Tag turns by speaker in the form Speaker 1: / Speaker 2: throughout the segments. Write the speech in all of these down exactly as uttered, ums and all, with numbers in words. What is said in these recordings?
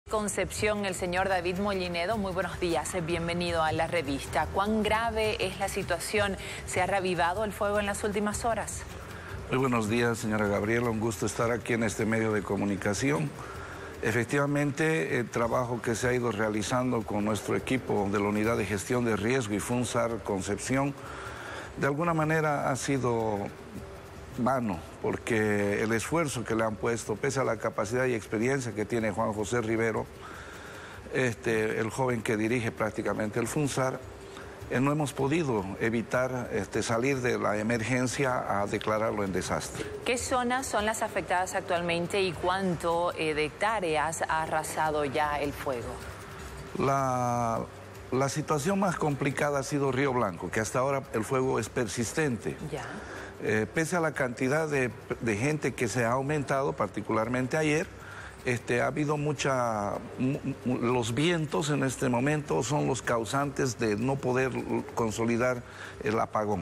Speaker 1: Concepción, el señor David Mollinedo, muy buenos días, bienvenido a la revista. ¿Cuán grave es la situación? ¿Se ha reavivado el fuego en las últimas horas?
Speaker 2: Muy buenos días, señora Gabriela, un gusto estar aquí en este medio de comunicación. Efectivamente, el trabajo que se ha ido realizando con nuestro equipo de la Unidad de Gestión de Riesgo y FUNSAR Concepción, de alguna manera ha sido vano, porque el esfuerzo que le han puesto, pese a la capacidad y experiencia que tiene Juan José Rivero, este, el joven que dirige prácticamente el FUNSAR, eh, no hemos podido evitar este, salir de la emergencia a declararlo en desastre.
Speaker 1: ¿Qué zonas son las afectadas actualmente y cuánto eh, de hectáreas ha arrasado ya el fuego?
Speaker 2: La, la situación más complicada ha sido Río Blanco, que hasta ahora el fuego es persistente.
Speaker 1: Ya.
Speaker 2: Eh, pese a la cantidad de, de gente que se ha aumentado, particularmente ayer, este, ha habido mucha... Los vientos en este momento son los causantes de no poder consolidar el apagón.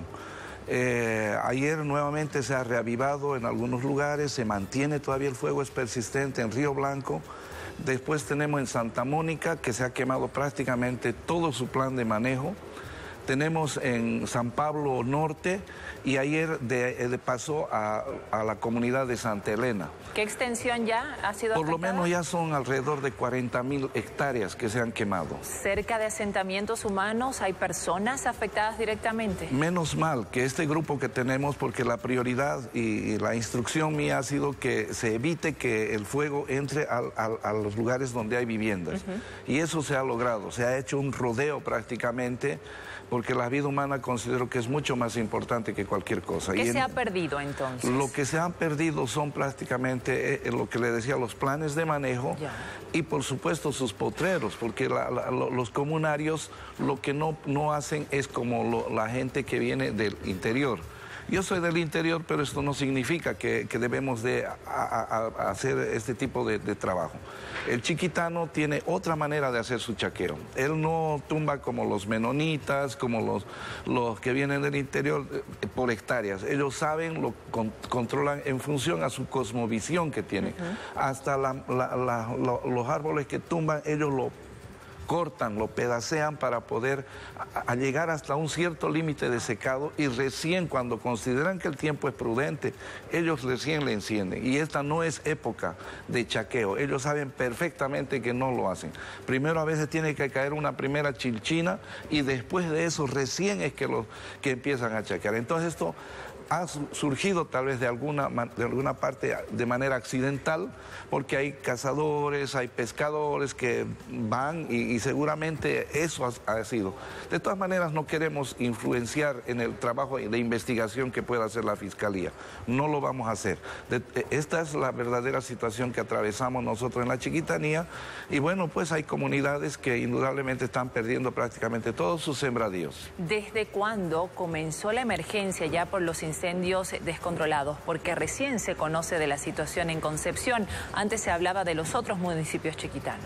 Speaker 2: Eh, ayer nuevamente se ha reavivado en algunos lugares, se mantiene todavía el fuego, es persistente en Río Blanco. Después tenemos en Santa Mónica, que se ha quemado prácticamente todo su plan de manejo. Tenemos en San Pablo Norte y ayer de, de pasó a, a la comunidad de Santa Elena.
Speaker 1: ¿Qué extensión ya ha sido
Speaker 2: Por
Speaker 1: afectada?
Speaker 2: lo menos ya son alrededor de cuarenta mil hectáreas que se han quemado.
Speaker 1: ¿Cerca de asentamientos humanos hay personas afectadas directamente?
Speaker 2: Menos mal que este grupo que tenemos, porque la prioridad y, y la instrucción mía ha sido que se evite que el fuego entre a, a, a los lugares donde hay viviendas. Uh-huh. Y eso se ha logrado, se ha hecho un rodeo prácticamente, porque la vida humana considero que es mucho más importante que cualquier cosa.
Speaker 1: ¿Qué
Speaker 2: y
Speaker 1: se
Speaker 2: en,
Speaker 1: ha perdido entonces?
Speaker 2: Lo que se han perdido son prácticamente eh, lo que le decía, los planes de manejo ya. Y por supuesto sus potreros, porque la, la, los comunarios lo que no, no hacen es como lo, la gente que viene del interior. Yo soy del interior, pero esto no significa que, que debemos de a, a, a hacer este tipo de, de trabajo. El chiquitano tiene otra manera de hacer su chaqueo. Él no tumba como los menonitas, como los, los que vienen del interior eh, por hectáreas. Ellos saben, lo con, controlan en función a su cosmovisión que tienen. Uh-huh. Hasta la, la, la, lo, los árboles que tumban, ellos lo cortan, lo pedacean para poder a, a llegar hasta un cierto límite de secado y recién cuando consideran que el tiempo es prudente, ellos recién le encienden. Y esta no es época de chaqueo, ellos saben perfectamente que no lo hacen. Primero a veces tiene que caer una primera chilchina y después de eso recién es que, los, que empiezan a chaquear. Entonces esto ha surgido tal vez de alguna, de alguna parte de manera accidental, porque hay cazadores, hay pescadores que van y, y seguramente eso ha, ha sido. De todas maneras no queremos influenciar en el trabajo de investigación que pueda hacer la Fiscalía. No lo vamos a hacer. De, esta es la verdadera situación que atravesamos nosotros en la Chiquitanía y bueno, pues hay comunidades que indudablemente están perdiendo prácticamente todos sus sembradíos.
Speaker 1: ¿Desde cuándo comenzó la emergencia ya por los incendios? incendios descontrolados, porque recién se conoce de la situación en Concepción. Antes se hablaba de los otros municipios chiquitanos.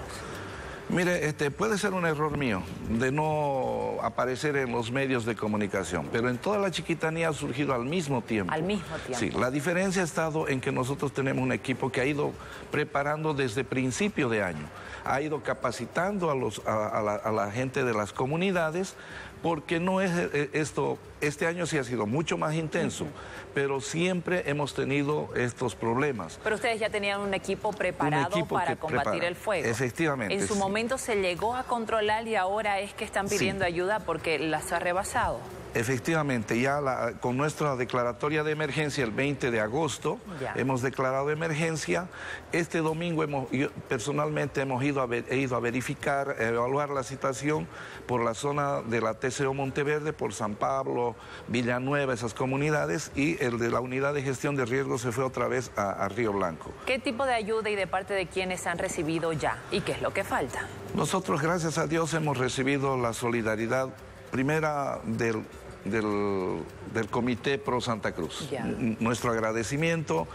Speaker 2: Mire, este, puede ser un error mío de no aparecer en los medios de comunicación, pero en toda la Chiquitanía ha surgido al mismo tiempo.
Speaker 1: Al mismo tiempo.
Speaker 2: Sí, la diferencia ha estado en que nosotros tenemos un equipo que ha ido preparando desde principio de año, ha ido capacitando a, los, a, a, la, a la gente de las comunidades, porque no es esto, este año sí ha sido mucho más intenso, uh-huh. pero siempre hemos tenido estos problemas.
Speaker 1: Pero ustedes ya tenían un equipo preparado un equipo para combatir prepara. el fuego.
Speaker 2: Efectivamente.
Speaker 1: En su
Speaker 2: sí.
Speaker 1: momento se llegó a controlar y ahora es que están pidiendo sí. ayuda porque las ha rebasado.
Speaker 2: Efectivamente, ya la, con nuestra declaratoria de emergencia el veinte de agosto ya. hemos declarado emergencia. Este domingo hemos, yo, personalmente hemos ido a, ver, he ido a verificar, a evaluar la situación por la zona de la T C O Monteverde, por San Pablo, Villanueva, esas comunidades, y el de la Unidad de Gestión de Riesgos se fue otra vez a, a Río Blanco.
Speaker 1: ¿Qué tipo de ayuda y de parte de quiénes han recibido ya? ¿Y qué es lo que falta?
Speaker 2: Nosotros, gracias a Dios, hemos recibido la solidaridad primera del... Del, del Comité Pro Santa Cruz. Yeah. Nuestro agradecimiento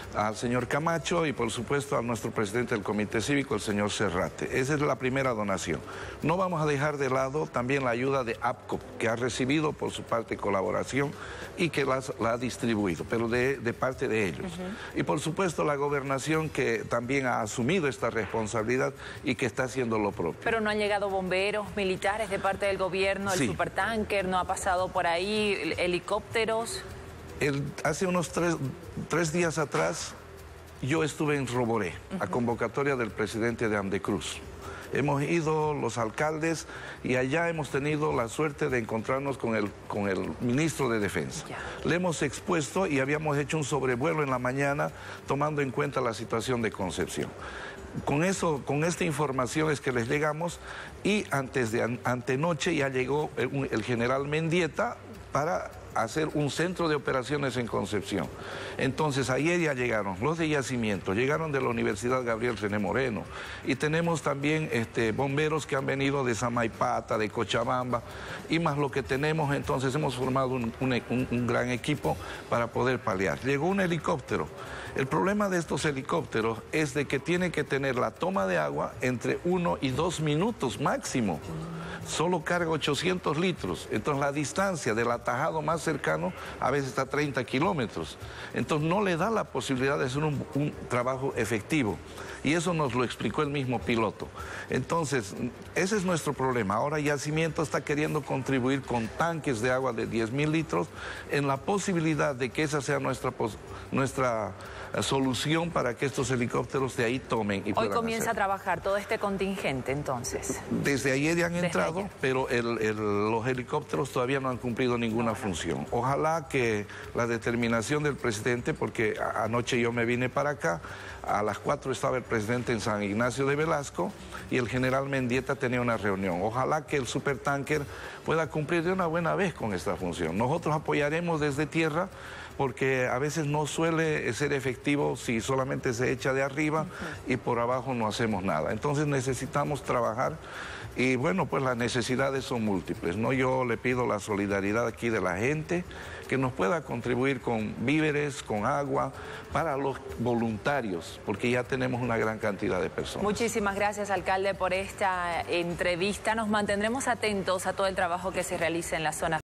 Speaker 2: al señor Camacho y por supuesto a nuestro presidente del Comité Cívico, el señor Serrate. Esa es la primera donación. No vamos a dejar de lado también la ayuda de APCO, que ha recibido por su parte colaboración y que la, la ha distribuido, pero de, de parte de ellos. Uh-huh. Y por supuesto la gobernación, que también ha asumido esta responsabilidad y que está haciendo lo propio.
Speaker 1: Pero no han llegado bomberos, militares de parte del gobierno, el sí. supertanker, no ha pasado por ahí, helicópteros.
Speaker 2: El, hace unos tres, tres días atrás yo estuve en Roboré, uh-huh. a convocatoria del presidente de Amdecruz. Hemos ido los alcaldes y allá hemos tenido la suerte de encontrarnos con el, con el ministro de Defensa. Yeah. Le hemos expuesto y habíamos hecho un sobrevuelo en la mañana tomando en cuenta la situación de Concepción. Con eso, con esta información es que les llegamos y antes de an, antenoche ya llegó el, el general Mendieta para hacer un centro de operaciones en Concepción. Entonces ayer ya llegaron los de yacimiento, llegaron de la Universidad Gabriel René Moreno y tenemos también este, bomberos que han venido de Samaipata, de Cochabamba y más lo que tenemos, entonces hemos formado un, un, un, un gran equipo para poder paliar. Llegó un helicóptero. El problema de estos helicópteros es de que tiene que tener la toma de agua entre uno y dos minutos máximo. Solo carga ochocientos litros, entonces la distancia del atajado más cercano a veces está a treinta kilómetros. Entonces no le da la posibilidad de hacer un, un trabajo efectivo. Y eso nos lo explicó el mismo piloto. Entonces, ese es nuestro problema. Ahora Yacimiento está queriendo contribuir con tanques de agua de diez mil litros en la posibilidad de que esa sea nuestra, nuestra solución para que estos helicópteros de ahí tomen y
Speaker 1: Hoy comienza
Speaker 2: hacer.
Speaker 1: a trabajar todo este contingente, entonces.
Speaker 2: Desde ayer ya han
Speaker 1: Desde
Speaker 2: entrado,
Speaker 1: ayer.
Speaker 2: pero el, el, los helicópteros todavía no han cumplido ninguna no, función. Ojalá que la determinación del presidente, porque a, anoche yo me vine para acá, a las cuatro estaba el presidente en San Ignacio de Velasco y el general Mendieta tenía una reunión. Ojalá que el supertanker pueda cumplir de una buena vez con esta función. Nosotros apoyaremos desde tierra porque a veces no suele ser efectivo si solamente se echa de arriba uh-huh. y por abajo no hacemos nada. Entonces necesitamos trabajar y bueno, pues las necesidades son múltiples, ¿no? Yo le pido la solidaridad aquí de la gente que nos pueda contribuir con víveres, con agua, para los voluntarios, porque ya tenemos una gran cantidad de personas.
Speaker 1: Muchísimas gracias, alcalde, por esta entrevista. Nos mantendremos atentos a todo el trabajo que se realiza en la zona.